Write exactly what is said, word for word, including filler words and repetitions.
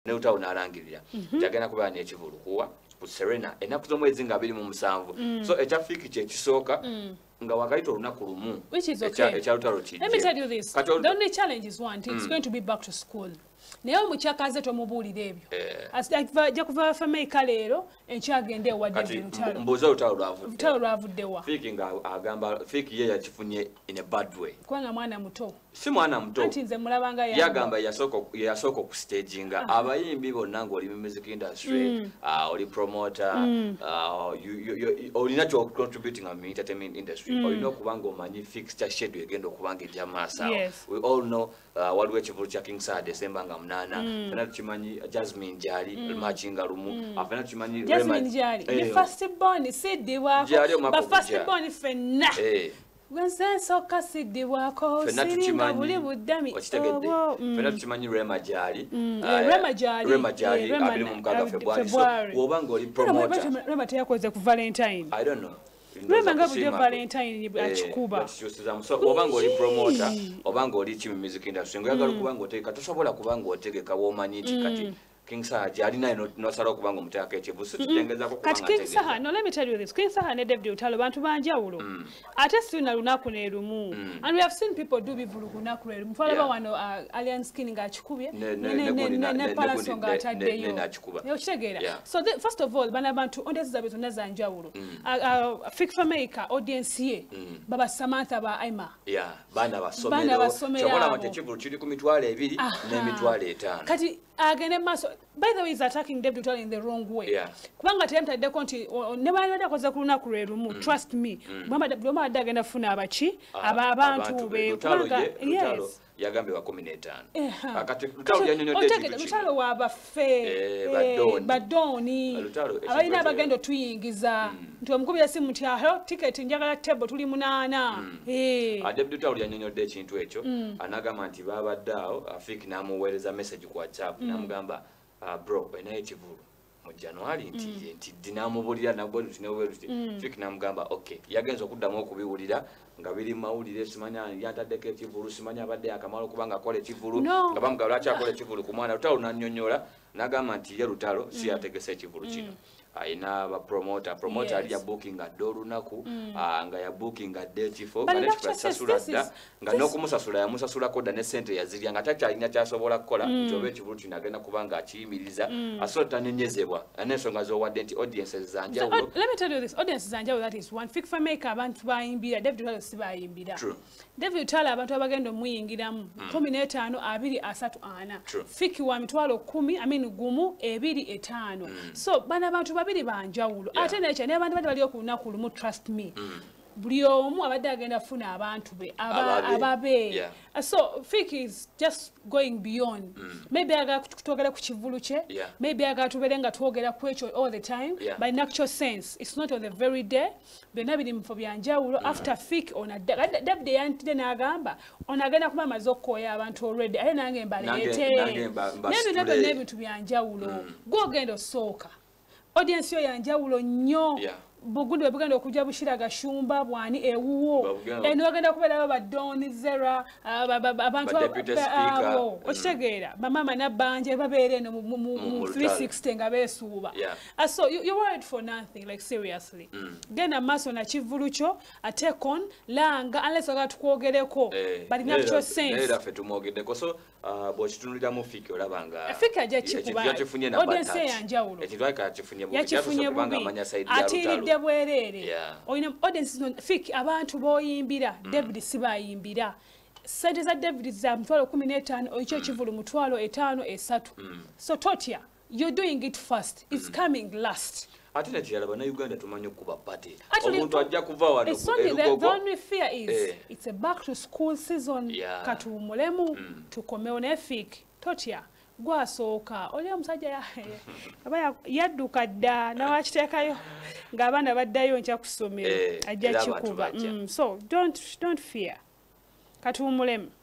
ne Llutalo n'alangirira kyagenda kuba n'ekivulu kuwa ku Serena ennaku z'omwezi nga abiri mu musanvu so ekya Fiki kye kisooka nga wakaita olunaku lumu ekya Llutalo kijje. Let me tell you this, the only challenge is one, it's going to be back to school. Naye omukyakaze tomubuulira ebyo ajja kuva Famaica leero enkyagenda ewadde Llutalo mbuuza Llutalo lwavuddewa Fiki nga agamba Fiki ye yakifunye in a bad way kubanga mwana muto si mwana muto anti nze mulabanga yagamba yasooka okustaging abayimbi bonna ng'oli mu music industry oli promoter olina kyo contributing mu entertainment industry olina okuba ng'omanyi fixture schedule egenda okuba nga ejja maaso awo we all know waliwo ekivulu kya King Sir December nga munana fena tukimanyi Jasmine Jali machinga lumu afena tukimanyi Jasmine Jali the first born siddiwako ba first born fenna Gwense soka siddiwako siringa buli buddami fena tukimanyi Rema Jali Rema Jali Rema Jali abiri mu mukaaga February so woba ng'oli promoter Rema teyakoze ku Valentine I don't know Remember nga bujja Valentine achikuba so obanga oli promoter obanga oli chimi music industry ngoyagala kubanga oteka tosobola kubanga otegeka womanyi kati King Sir alina no sala kubanga omutaka ekivu situtengeza ko kubanga King Sir no let me tell you this King Sir ne David Llutalo bantu banjawulo ate sina lunaku ne lumu and we have seen people do bivulu kunaku ne lumu falaba wano alien skin nga achikubye ne ne ne palaso nga ataddeyo yo kitegera so first of all bana bantu audience zabetu nazanjawulo Famaica audience ye baba Samantha ba Aima yeah bana basomero chobola mate kivulu kiri ku mitwalo ebiri ne mitwalo etaano kati agene maso by the way he's attacking David Llutalo in the wrong way kubanga temtadde konti ne bali badakoza kuluna ku lerumu trust me mama bwama adagenda funa abachi aba abantu be kubanga yes yagambe wa kumi n'etaano akati Llutalo yanyonyodde ekintu Llutalo wabafe badoni abalina abagendo tuyingiza nti omukubira simu nti aho ticket njagala table tuli munaana David Llutalo yanyonyodde ekintu ekyo anagamba nti babadde awo Fiki n'amuweereza message ku WhatsApp n'amugamba bro enaye ekivulu mu January nti nti dinamubulira nabwo tuneweruti Fiki n'amugamba okay yagenza okuddamu okubiwulira nga biri mawulire simanya yataddeko ekivulu simanya abadde akamalo kubanga akole ekivulu nga bamugaba lwaki akole ekivulu ku mwana Llutalo n'annyonnyola n'agamba nti ye Llutalo si yategese ekivulu kino ayina ba promoter promoter ali ya booking adde olunaku nga ya booking adde ekifo nga nekipasasula dda nga n'okumusasula yamusasulako dda ne sente yazirya nga takyalina kyasobola kukola nti oba ekivulu kino agenda kubanga akiyimiriza asobola tanenyezebwa n'ensonga z'owadde nti audiences zanjawulo. Let me tell you this, audiences zanjawulo, that is one. Fiki Famaica abantu bayimbira David Llutalo si bayimbira. David Llutalo abantu abagenda omuyingiramu kumi n'etaano abiri asatu ana Fiki wa mitwalo kumi I mean gumu ebiri etaano so bana abantu babiri banjawulo ate nekyo ne abantu bali okunaku lumu trust me buli omu abadde agenda funa abantu be ababe so Fiki is just going beyond maybe aga kutogera ku kivulu kye maybe aga tubere nga twogera ku ekyo all the time but in actual sense it's not on the very day byonna biri mu byanjawulo after Fiki ona David yantide n'agamba ona agenda kuba amaze okkoya abantu already ate nange mbaleete n'ebintu n'ebintu byanjawulo gwogenda osooka audience yo yanjawulo nnyo bugundu buganda okujja bushira gashumba bwani ewuwo eno bagenda kubeera badoni zera abantu abo okitegeera bamama nabanje babeere eno mu three sixty nga beesuuba so you're worried for nothing like seriously genda maso na kivulu kyo take on langa unless oga tukwogereko but in actual sense era fe tumwogeddeko so bw'okitunulira mu Fiki olabanga Fiki ajja kikuba audience yanjawulo ekitwaka kifunye kubanga amanya side ya Llutalo bwerere oyina audience no Fiki abantu boyimbira David sibayimbira sente za David za mutwalo kumi n'etaano oyicho kivulu mutwalo etaano esatu so totya you're doing it first it's coming last ate nekirala bana Uganda tumanyi okuba party omuntu ajja kuva wano the only fear is it's a back to school season katuumulemu tukomewo ne Fiki totya gwasooka oli omusajja aba yadduka dda nawakiteekayo ng'abaana baddayo nkya kusomero ajja kikuba so don't don't fear katuumulemu.